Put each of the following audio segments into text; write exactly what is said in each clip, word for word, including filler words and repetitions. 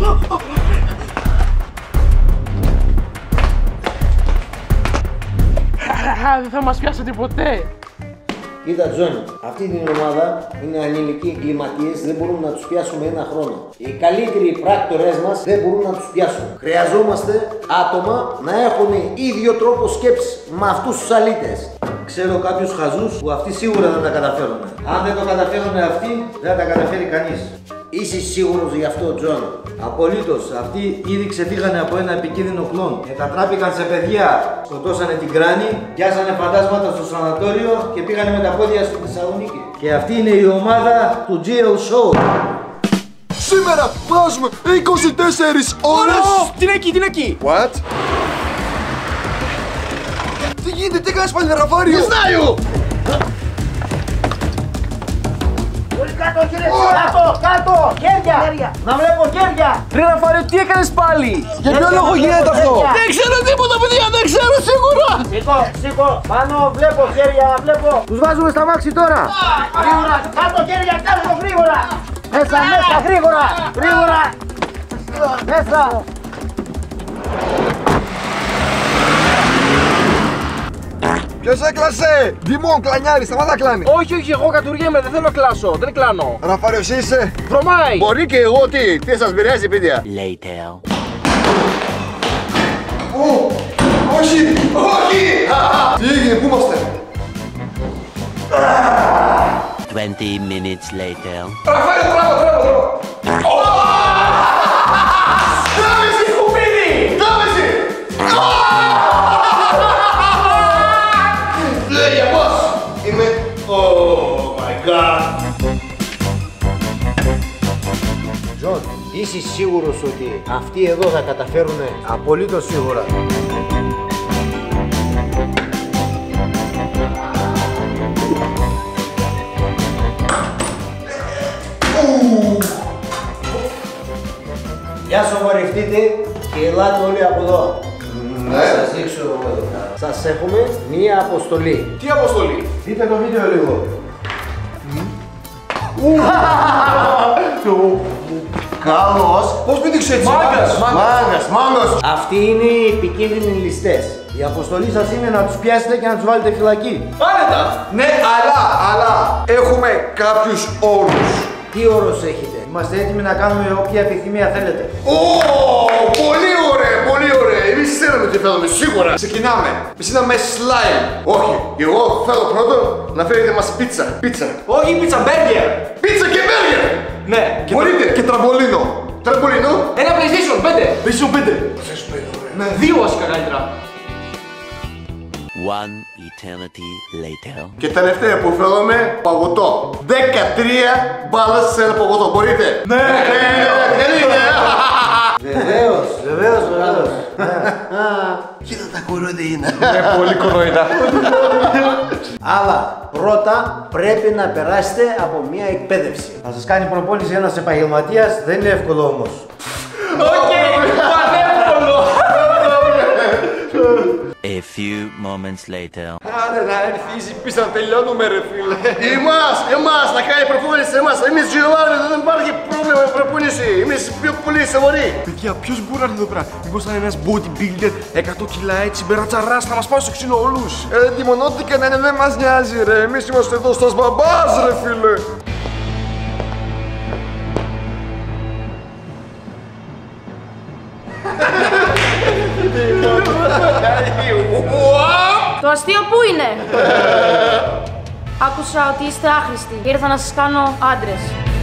Δεν θα μας πιάσετε ποτέ. Κοίτα Τζόνι, αυτή την ομάδα είναι ανηλικοί εγκληματίες, δεν μπορούμε να τους πιάσουμε ένα χρόνο. Οι καλύτεροι πράκτορες μας δεν μπορούν να τους πιάσουν. Χρειαζόμαστε άτομα να έχουν ίδιο τρόπο σκέψης με αυτούς τους αλήτες. Ξέρω κάποιους χαζούς που αυτοί σίγουρα δεν τα καταφέρουν. Αν δεν το καταφέρουν αυτοί, δεν θα τα καταφέρει κανείς. Είσαι σίγουρος γι' αυτό, Τζον? Απολύτως. Αυτοί ήδη ξεφύγανε από ένα επικίνδυνο κλον. Μετατράπηκαν σε παιδιά. Σκοτώσανε την κράνη, πιάσανε φαντάσματα στο σανατόριο και πήγανε με τα πόδια στη Θεσσαλονίκη. Και αυτή είναι η ομάδα του τζι ελ Show. Σήμερα βάζουμε είκοσι τέσσερις ώρες. Τι είναι εκεί, τι είναι εκεί? What? Τι γίνεται, τι κάνεις πάλι Ραφάριο? Δεν знаю! Κάτω, κύριε, κάτω, κάτω, χέρια, να βλέπω χέρια. Ρε Ραφάριο, τι έκανες πάλι? Για ποιο λόγο γίνεται αυτό? Δεν ξέρω τίποτα, παιδιά, δεν ξέρω σίγουρα. Σήκω, σήκω, πάνω, βλέπω χέρια, βλέπω. Τους βάζουμε στα μάξι τώρα. Γρήγορα, κάτω χέρια, κάτω γρήγορα. Μέσα, μέσα, γρήγορα, γρήγορα. Μέσα. Ποιος έκλασε? Δημόν, κλανιάρη, σταμάτα κλάνει. Όχι, όχι, εγώ κατουργέμαι, δεν θέλω να κλάσω, δεν κλάνω. Ραφάριο, εσύ είσαι? Βρωμάει. Μπορεί και εγώ, τι, τι σας πειράζει, παιδιά? Later. Ω, όχι, όχι! Τι έγινε, πού είμαστε? Twenty minutes later. Ραφάριο, τράβω, τράβω, τράβω. Τράβεσαι, σκουπίδι! Τράβεσαι! Λέει για μας! Είμαι... Oh my god! Τζον, είσαι σίγουρος ότι αυτοί εδώ θα καταφέρουν? Απολύτως σίγουρα. Για σοβαρευτείτε και ελάτε όλοι από εδώ. Ναι. Θα σας δείξω εγώ εδώ. Σας έχουμε μία αποστολή. Τι αποστολή? Δείτε το βίντεο λίγο. Καλώς! Πώς πήδηξε έτσι? Μάγκας, Μάγκας, μάγκας! Αυτοί είναι οι επικίνδυνοι ληστές. Η αποστολή σας είναι να τους πιάσετε και να τους βάλετε φυλακή. Άνετα! Ναι, αλλά, αλλά έχουμε κάποιους όρους. Τι όρος έχετε? Είμαστε έτοιμοι να κάνουμε όποια επιθυμία θέλετε. Ω, πολύ ωραία, πολύ ωραία. Εμείς ξέρουμε τι θέλουμε, σίγουρα. Ξεκινάμε. Ψήναμε slime. Όχι, εγώ θέλω πρώτον να φέρετε μας πίτσα. Πίτσα. Όχι, πίτσα, μπέργκερ. Πίτσα και μπέργκερ. Ναι. Μπορείτε. Και τραμπολίνο. Τραμπολίνο. Ένα PlayStation πέντε. PlayStation πέντε. PlayStation πέντε, ωραία. Ναι, δύο βασικά καλύτερα. One eternity later. Και τελευταία που θέλουμε, παγωτό. δεκατρία μπάλες σε ένα παγωτό. Μπορείτε. Ναι. Βεβαίως, βεβαίως, βεβαίως. Κοίτα τα κορώδια είναι. Είναι πολύ κοροϊδά. Αλλά πρώτα πρέπει να περάσετε από μια εκπαίδευση. Θα σας κάνει προπόνηση ένας επαγγελματίας, δεν είναι εύκολο όμως. Οκ, πανεύκολο. A few moments later. Άρα να έρθει η πίστα να τελειώνουμε ρε φίλε. Εμάς, εμάς, να κάνει προπόνηση εμάς. Εμείς γελάμε, δεν υπάρχει πρόβλημα με προπόνηση. Εμείς πιο πολύ σοβαροί. Παιδιά, ποιος μπορεί να έρθει εδώ πέρα? Μήπως θα είναι ένας bodybuilder, εκατό κιλά έτσι, μπερατσαράς, θα μας πάει στο ξύλο όλους. Ε, τι και να είναι δεν μας νοιάζει ρε. Εμείς είμαστε εδώ στας μπαμπάς ρε φίλε. Το αστείο πού είναι? Άκουσα ότι είστε άχρηστοι. Ήρθα να σας κάνω άντρες.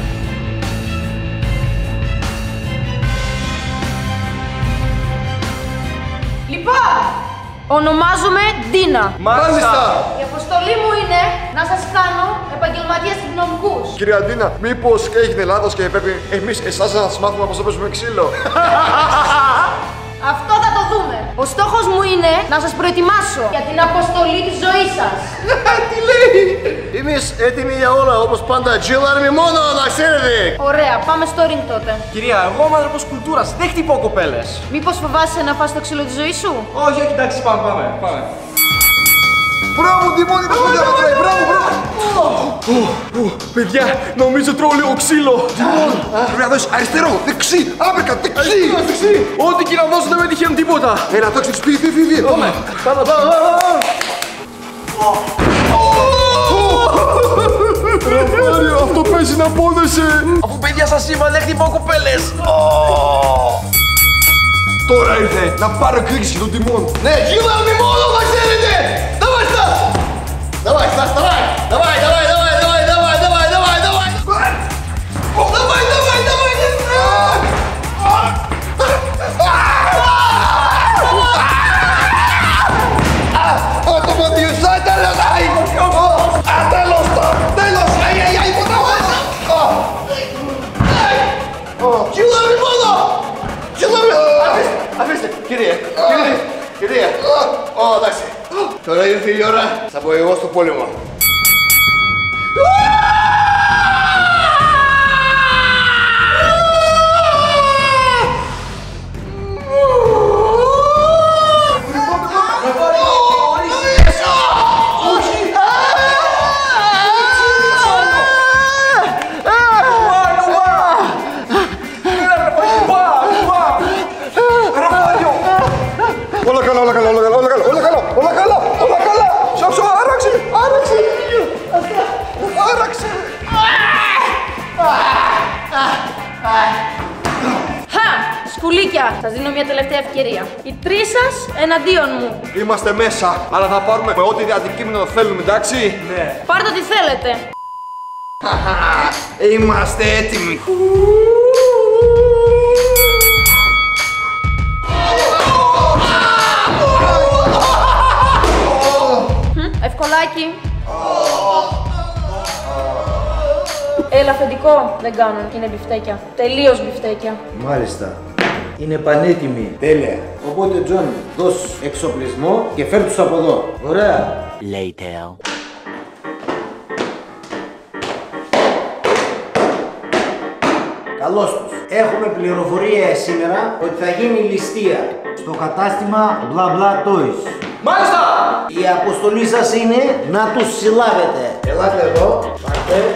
Λοιπόν, ονομάζομαι Ντίνα. Μάλιστα. Η αποστολή μου είναι να σας κάνω επαγγελματίες αστυνομικούς. Κυρία Αντίνα, μήπως έγινε λάθος και πρέπει εμείς εσάς να σας μάθουμε πώς θα παίζουμε ξύλο? Αυτό θα το δούμε. Ο στόχος μου είναι να σας προετοιμάσω για την αποστολή της ζωής σας. Τι λέει? Εμείς έτοιμοι για όλα, όπως πάντα. Τζιλάρμι μόνο, να ξέρετε. Ωραία, πάμε στο ring τότε. Κυρία, εγώ είμαι άνθρωπος κουλτούρας, δεν χτυπώ κοπέλες. Μήπως φοβάσαι να φας το ξύλο της ζωής σου? Όχι, όχι, εντάξει, πάμε, πάμε. πάμε. Μπράβο, Τιμόν, είναι πολύ ωραία. Μπράβο, μπράβο. Παιδιά, νομίζω τρώω λίγο ξύλο. Πρέπει να δώσεις αριστερό, δεξί, άπρεκα, δεξί. Ό,τι και να δώσω δεν με τυχαίνουν τίποτα. Έλα, το έχεις πει, φύγει, φύγει. Πάμε, πάμε, πάμε. Ραφάριο, αυτό παίζει να πόνεσαι. Αφού παιδιά σας είπα, δεν χτυπάω κοπέλες. Τώρα ήρθε να πάρω εκδίκηση τον Τιμόν. Ναι, γύρω από Τιμόν, θα ξέρετε. Давай, Στας. Давай, Στας, давай. Давай, давай, давай, давай, давай, давай, давай, давай. Давай, давай, давай. Το μοντιουσάει, τέλος, αι. Τέλος, τέλος, αι, αι, αι, ποτάμαστε. Γύρω μόνο. Αφήστε, κυρία, κυρία, κυρία. Ω, εντάξει. Τώρα ήρθε η ώρα, θα πω εγώ στο πόλεμο. Όλα καλά, όλα καλά, όλα καλά, όλα καλά, όλα καλά, όλα καλά, όλα καλά. Σώψω, άραξε, άραξε, άραξε. Χα! Σκουλίκια! Σας δίνω μια τελευταία ευκαιρία. Οι τρεις σας εναντίον μου. Είμαστε μέσα, αλλά θα πάρουμε με ό,τι αντικείμενο θέλουμε, εντάξει. Ναι. Πάρτε ό,τι θέλετε. Είμαστε έτοιμοι. Ευκολάκι. Έλα, αφεντικό. Δεν κάνω. Είναι μπιφτέκια. Τελείως μπιφτέκια. Μάλιστα. Είναι πανέτοιμοι. Τέλεια. Οπότε, Τζον, δώσ' εξοπλισμό και φέρ' τους από εδώ. Ωραία. Later. Καλώς τους. Έχουμε πληροφορία σήμερα ότι θα γίνει ληστεία στο κατάστημα Bla Bla Toys. Μάλιστα! Η αποστολή σας είναι να τους συλλάβετε. Ελάτε εδώ. Πάρτε.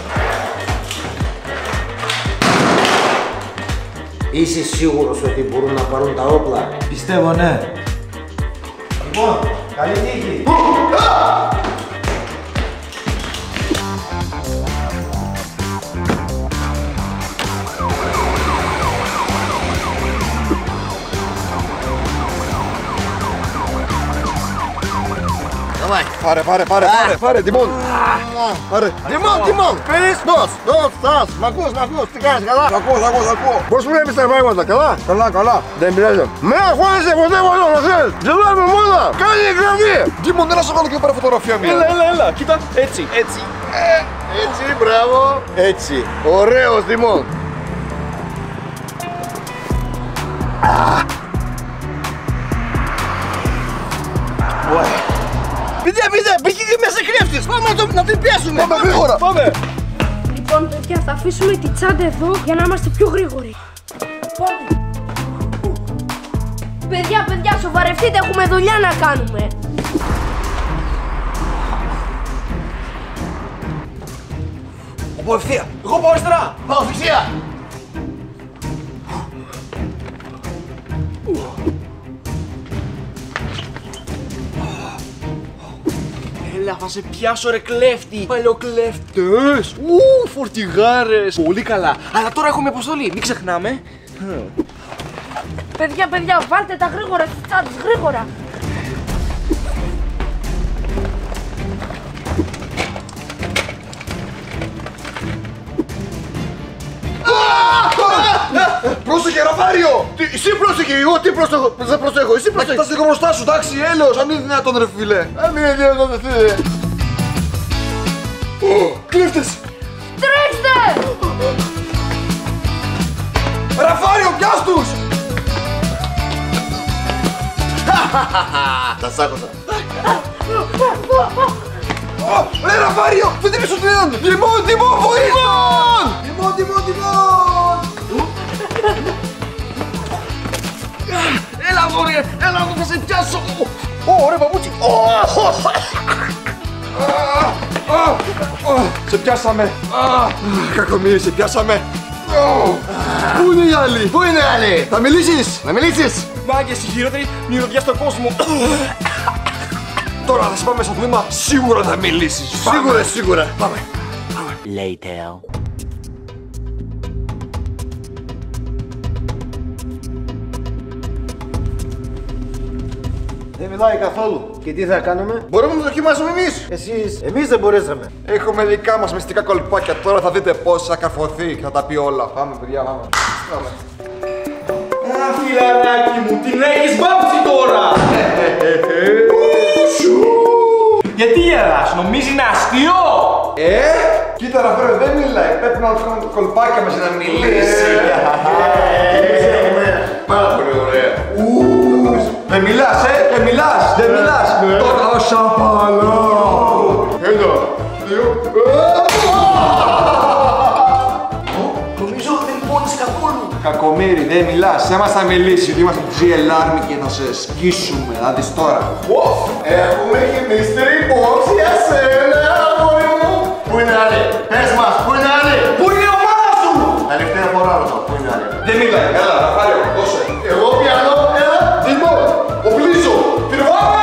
Είσαι σίγουρος ότι μπορούν να πάρουν τα όπλα? Πιστεύω, ναι. Λοιπόν, καλή τύχη. Давай. Πάρε, πάρε, πάρε, πάρε, πάρε, Τιμόν. Πάρε. Τιμόν, Τιμόν. Πες, δώσ, δώσ, Στας. Μ' ακούς, μ' ακούς, τι κάνεις, καλά? Σ' ακούω, σ' ακούω, σ' ακούω. Πώς βλέπεις τα πράγματα, καλά? Καλά, καλά. Δεν πειράζει. Με αγχώνεσαι ποτέ μόνο, να ξέρεις. Γελάμε μόνο. Κάνει εγγραφή. Τιμόν, έλα σου κάνω και πάρε φωτογραφία μία. Έλα, έλα, έλα. Κοίτα, έτσι, έτσι. Έτσι, μπράβο. Έτσι. Ωραίος, Τιμόν. Παιδιά, παιδιά, μπήκε και μέσα κλέφτης. Πάμε να, το, να την πιάσουμε. Πάμε γρήγορα. Πάμε. Λοιπόν, παιδιά, θα αφήσουμε τη τσάντα εδώ για να είμαστε πιο γρήγοροι. Πάμε. Παιδιά, παιδιά, σοβαρευτείτε, έχουμε δουλειά να κάνουμε. Από ευθεία. Εγώ πάω αριστερά. Πάω δεξιά. Έλα, θα σε πιάσω ρε κλέφτη. Παλιοκλέφτες. Ου, φορτηγάρες. Πολύ καλά. Αλλά τώρα έχουμε αποστολή. Μην ξεχνάμε. Παιδιά, παιδιά, βάλτε τα γρήγορα στις τσάντες, γρήγορα. Πρόσεχε, Ραφάριο! Τι, εσύ πρόσεχε, εγώ τι πρόσεχω, δεν προσέχω, εσύ πρόσεχε. Θα λίγο μπροστά σου, εντάξει, έλεος, αν είναι δυνατόν ρε φίλε. Αν είναι δυνατόν ρε φίλε. Κλέφτες! Τρέξτε! Ραφάριο, πιάσ' τους! Τα σάκωσα. Ρε Ραφάριο, φύγε πίσω του έναν! Τιμόν, Τιμόν, βοήθεια! Τιμόν, Τιμόν, Τιμόν! Έλα εδώ ρε, έλα εδώ θα σε πιάσω. Ω, ωραίο παπούτσι. Σε πιάσαμε. Κακομοίρη, σε πιάσαμε. Πού είναι οι άλλοι? Πού είναι άλλοι? Θα μιλήσεις? Να μιλήσεις? Μάγκες, η χειρότερη μυρωδιά στον κόσμο. Τώρα θα σε πάμε στο τμήμα, σίγουρα θα μιλήσεις. Σίγουρα, σίγουρα. Πάμε. Later. Δεν μιλάει καθόλου. Και τι θα κάνουμε? Μπορούμε να το δοκιμάσουμε εμείς. Εσείς, εμείς δεν μπορέσαμε. Έχουμε δικά μας μυστικά κολπάκια. Τώρα θα δείτε πώς θα καρφωθεί και θα τα πει όλα. Πάμε, παιδιά, πάμε. Πάμε. Α, φιλαράκι μου, την έχεις βάψει τώρα! Γιατί γελάς, νομίζει είναι αστείο! Ε, κοίτα να βρω, δεν μιλάει. Πρέπει να κάνουμε το κολπάκια μας για να μιλήσει. Πάρα πολύ ωραία. Δεν μιλάς, ε, δεν μιλάς, δεν μιλάς. Τώρα ο σαπαλό. Ένα, δύο. Νομίζω δεν πόνεις καθόλου. Κακομοίρη, δεν μιλάς. Σε μας θα μιλήσει, γιατί είμαστε τζι ελ Army και θα σε σκίσουμε. Θα δεις τώρα. Έχουμε και mystery box για σένα, αγόρι μου. Πού είναι άλλη? Πες μας, πού είναι άλλη? Πού είναι η ομάδα σου! Τελευταία φορά ρωτώ, πού είναι άλλη? Δεν μιλάει, Έλα, Ραφάλιο, δώσε. Εγώ πιάνω, έλα. Δημό, οπλίζω. Πυροβάμε!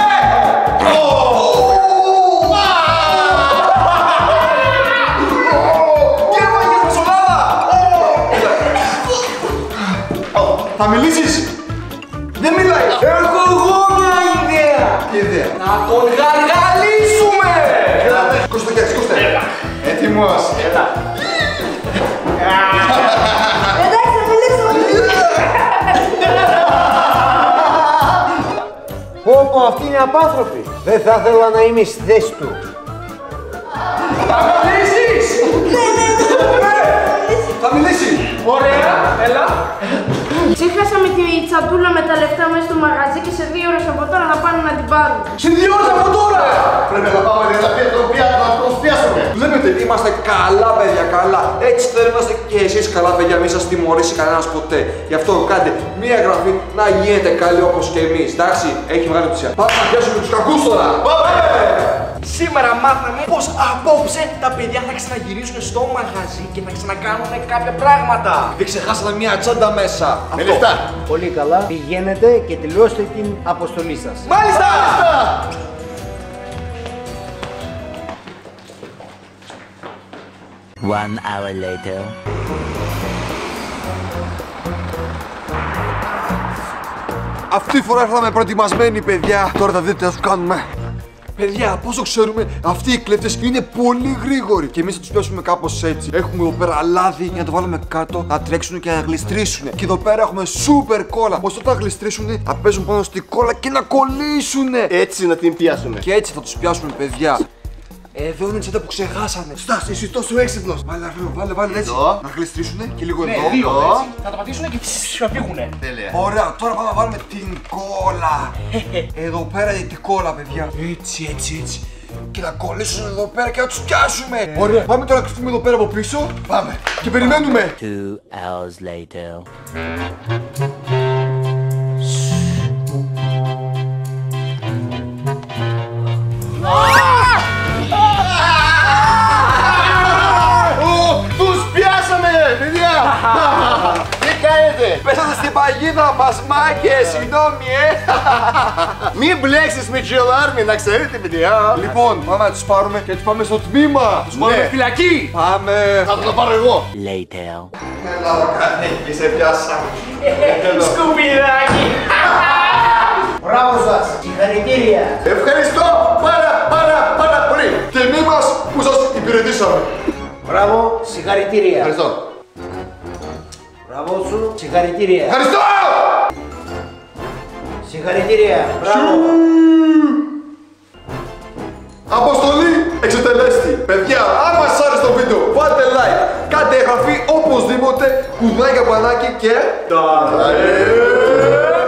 Και έβαγες μεσολάδα! Θα μιλήσεις? Δεν μιλάει. Έχω εγώ μια ιδέα! Τι ιδέα? Να τον γαργαλίσουμε! Κώστα και Κώστα. Έτοιμος. Έλα. Εντάξει, θα μιλήσουμε. Πω πω, αυτοί είναι απάνθρωποι. Δεν θα ήθελα να είμαι στη θέση του. Θα μιλήσεις! Θα μιλήσει. Ωραία, έλα. Ξέχασαμε τη τσαντούλα με τα λεφτά μέσα στο μαγαζί και σε δύο ώρες από τώρα να πάνε να την πάρουν. Σε δύο ώρες από τώρα! Πρέπει να πάμε να τον πιάσουμε, να τον πιάσουμε. Βλέπετε, είμαστε καλά παιδιά, καλά. Έτσι θέλουμε να είστε και εσείς καλά παιδιά, μην σας τιμωρήσει κανένας ποτέ. Γι' αυτό κάντε μία εγγραφή να γίνετε καλοί όπως και εμείς. Εντάξει, έχει μεγάλη ουσία. Πάμε να πιάσουμε τους κακούς τώρα. Πάμε! Σήμερα μάθαμε πως απόψε τα παιδιά θα ξαναγυρίσουν στο μαγαζί και θα ξανακάνουν κάποια πράγματα. Δεν ξεχάσατε μία τσάντα μέσα. Με λεφτά. Πολύ καλά. Πηγαίνετε και τελειώστε την αποστολή σας. Μάλιστα! One hour later. Αυτή τη φορά ήρθαμε προετοιμασμένοι παιδιά. Τώρα θα δείτε τι θα σου κάνουμε. Παιδιά, πόσο ξέρουμε, αυτοί οι κλέφτες είναι πολύ γρήγοροι και εμείς θα τους πιάσουμε κάπως έτσι. Έχουμε εδώ πέρα λάδι για να το βάλουμε κάτω, να τρέξουν και να γλιστρήσουν. Και εδώ πέρα έχουμε σούπερ κόλλα. Ώστε όταν γλιστρήσουν, θα παίζουν πάνω στη κόλλα και να κολλήσουν. Έτσι να την πιάσουμε. Και έτσι θα τους πιάσουμε, παιδιά. Εδώ είναι η τσάντα που ξεχάσανε. Στάση, εσύ τόσο έξυπνος. Βάλε, βάλε, βάλε, βάλε έτσι. Εδώ. Να γλιστρήσουν και λίγο Ναι, εδώ. δύο Εδώ. έτσι. Θα το πατήσουν και θα φύγουνε. Τέλεια. Ωραία, τώρα πάμε να βάλουμε την κόλλα. Εδώ πέρα είναι την κόλλα, παιδιά. Έτσι, έτσι, έτσι. Και να κολλήσουν εδώ πέρα και να τους πιάσουμε. Ωραία, πάμε τώρα να κρυφτούμε εδώ πέρα από πίσω. Πάμε. Και περιμένουμε. Two hours later. Τους πιάσαμε, παιδιά! Τι κάνετε? Πέσατε στην παγίδα μας, μάγκες, συγγνώμη, ε. Μην μπλέξεις με τζι ελ Army, να ξέρετε, παιδιά. Λοιπόν, πάμε να τους πάρουμε και τους πάμε στο τμήμα. Τους Ναι. Φυλακή! Πάμε. Θα το πάρω εγώ. Later. Έλα, κανίκη, σε πιάσαμε. Σκουπιδάκι! Μπράβο σας. Συγχαρητήρια. Ευχαριστώ πάρα πάρα πάρα πολύ. Και εμείς μας που σας υπηρετήσαμε. Μπράβο. Συγχαρητήρια. Ευχαριστώ. Μπράβο σου. Συγχαρητήρια. Ευχαριστώ. Συγχαρητήρια. Μπράβο. Αποστολή εξετελέστη. Παιδιά, άμα σας άρεσε το βίντεο, βάλτε like, κάντε εγγραφή οπωσδήποτε, κουδάκι, καμπανάκι και... Τα